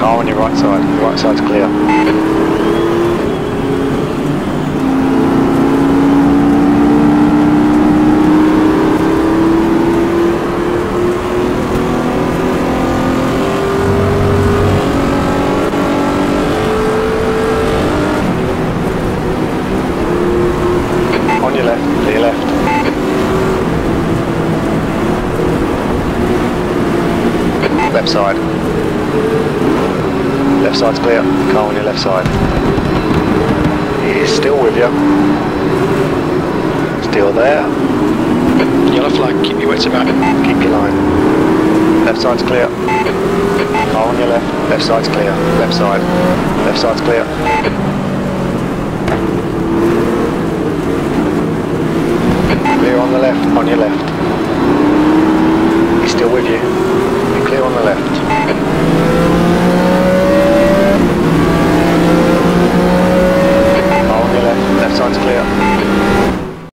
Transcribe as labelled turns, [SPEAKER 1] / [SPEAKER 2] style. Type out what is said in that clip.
[SPEAKER 1] Car on your right side. Your right side's clear. On your left, to your left. Left side. Left side's clear. Car on your left side. He's still with you. Still there.
[SPEAKER 2] Yellow flag, keep your wits about.
[SPEAKER 1] Keep your line. Left side's clear. Car on your left. Left side's clear. Left side. Left side's clear. Clear on the left. On your left. He's still with you. You're clear on the left.